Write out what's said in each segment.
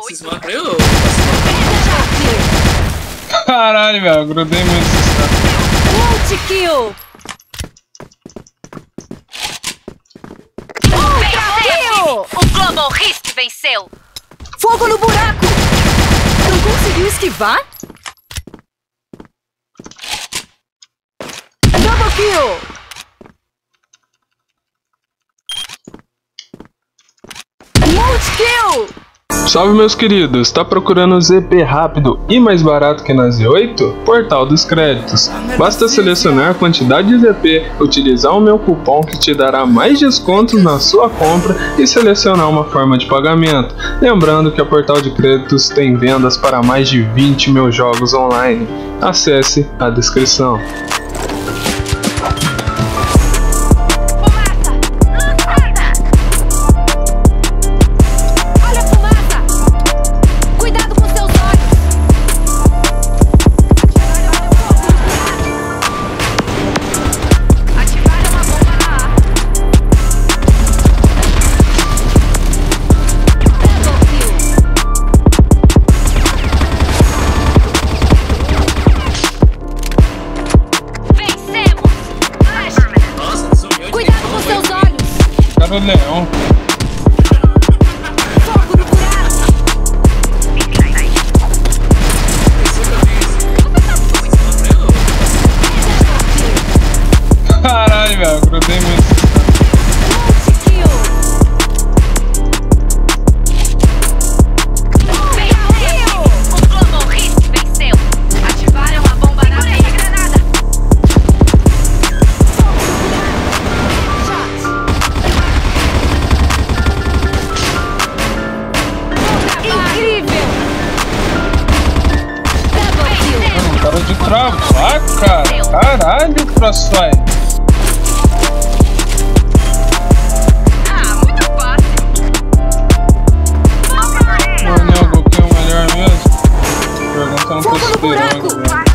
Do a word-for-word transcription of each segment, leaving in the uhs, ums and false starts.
Vocês matam eu? Caralho, velho, eu grudei muito Multi kill! Ultra kill! O Global Risk venceu! Fogo no buraco! Não conseguiu esquivar? Double kill! Multi kill! Salve, meus queridos, tá procurando Z P rápido e mais barato que na Z oito? Portal dos Créditos. Basta selecionar a quantidade de Z P, utilizar o meu cupom que te dará mais descontos na sua compra e selecionar uma forma de pagamento. Lembrando que a Portal de Créditos tem vendas para mais de vinte mil jogos online. Acesse a descrição. Cara, o leão. Fogo no buraco! Caralho, velho, eu grudei muito. Para de travar, cara. Caralho, Crossfire. Ah, muito fácil. Mano, o Goku é o melhor mesmo? Perguntando pro Superang, velho.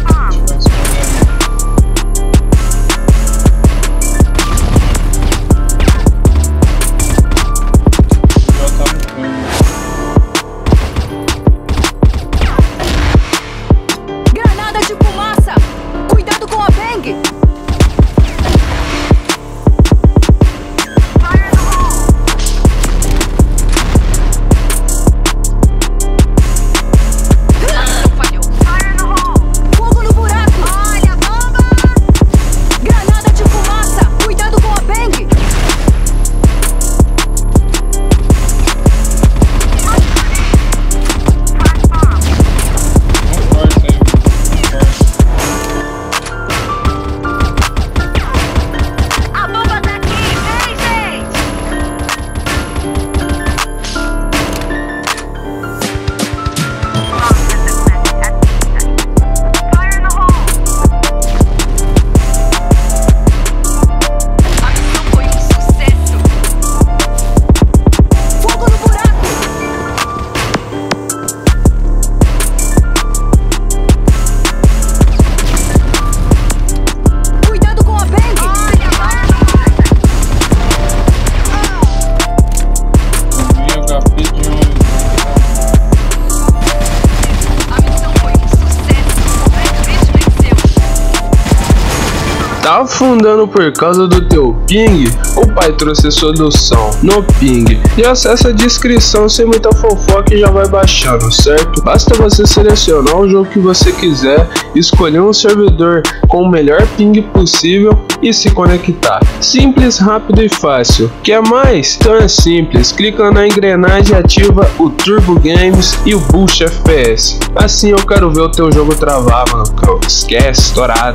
Tá afundando por causa do teu ping? O pai trouxe a solução no ping. E acessa a descrição sem muita fofoca e já vai baixando, certo? Basta você selecionar o jogo que você quiser, escolher um servidor com o melhor ping possível e se conectar. Simples, rápido e fácil. Quer mais? Então é simples. Clica na engrenagem e ativa o Turbo Games e o Boost F P S. Assim eu quero ver o teu jogo travar, mano. Esquece, estourado.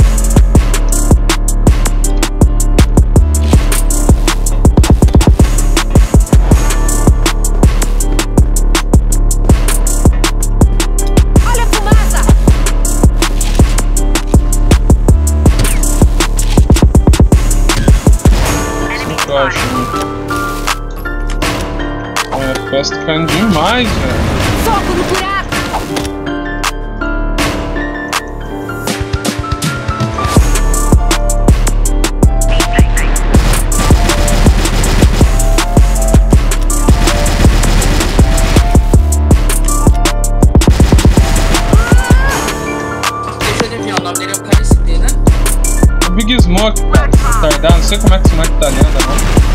Eu acho. O F P S tá caindo demais, velho. Fogo no buraco! smoke, cara. Tardar, não sei como é que esse moleque tá lendo, não.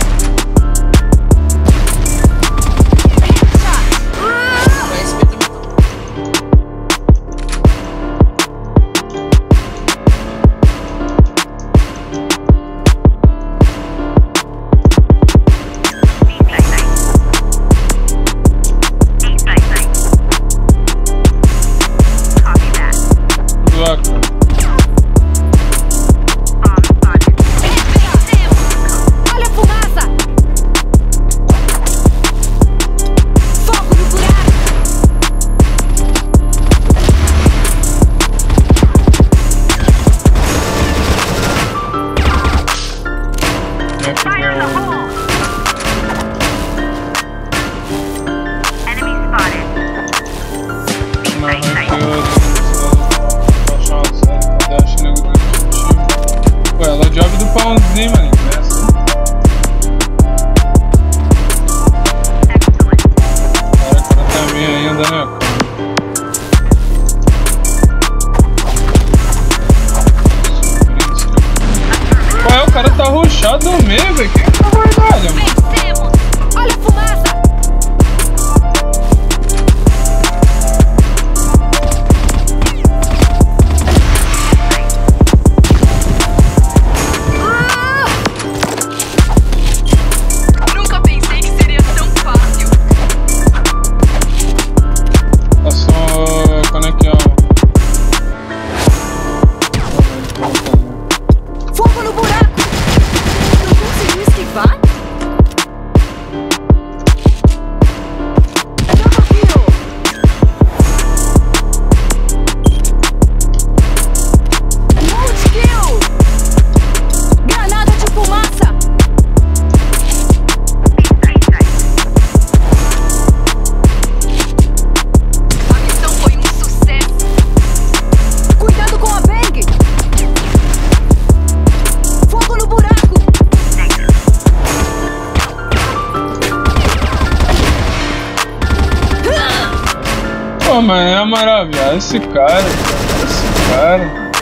Pô, mas é maravilhoso esse cara, cara, esse cara.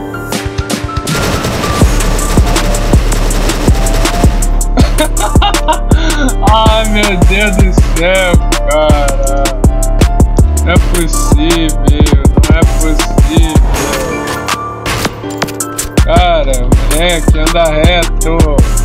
Ai, meu Deus do céu, cara. Não é possível, não é possível. Cara, moleque, anda reto.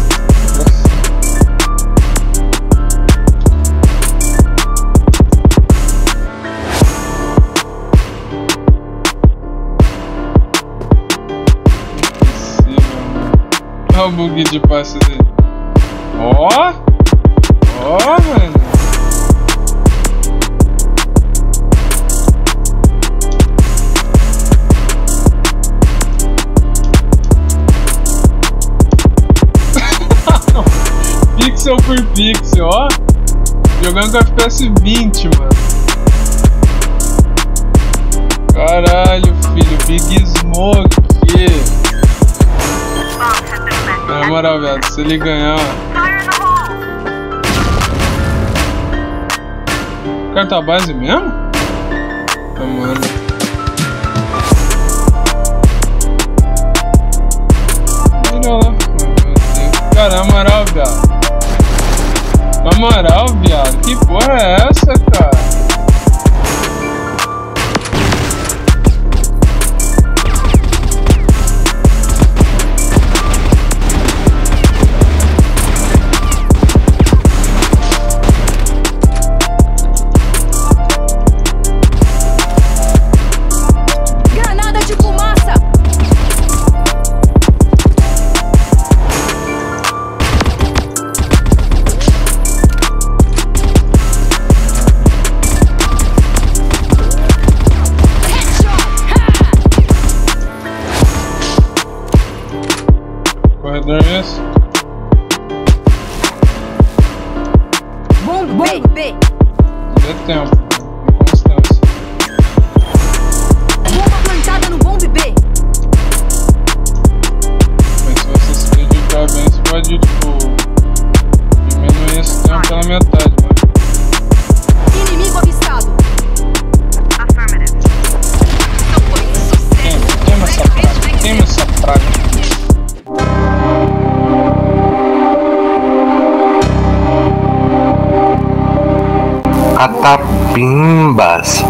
Olha o bug de passe dele. Ó! Ó, mano! Pixel por pixel, ó! Jogando com F P S vinte, mano! Caralho, filho! Big Smoke! Na moral, velho, se ele ganhar. Carta a base mesmo? Ah, mano. Olha lá. Cara, na moral, viado. Na moral, viado. Que porra é essa, cara? Corredor é esse? Bomba B, B. Dê tempo, com constância. Bomba plantada no bombe B. Mas se você se dedicar bem, você pode, tipo, diminuir esse tempo pela metade, mano. Inimigo avistado. Queima, queima essa praga, queima essa praga. Catapimbas.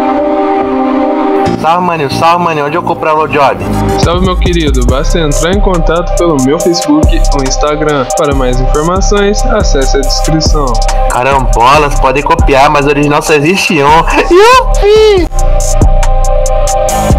Salve, maninho, salve, maninho, onde eu compro o job? Salve, meu querido, basta entrar em contato pelo meu Facebook ou Instagram. Para mais informações, acesse a descrição. Carambolas, podem copiar, mas original só existe um. Yupi!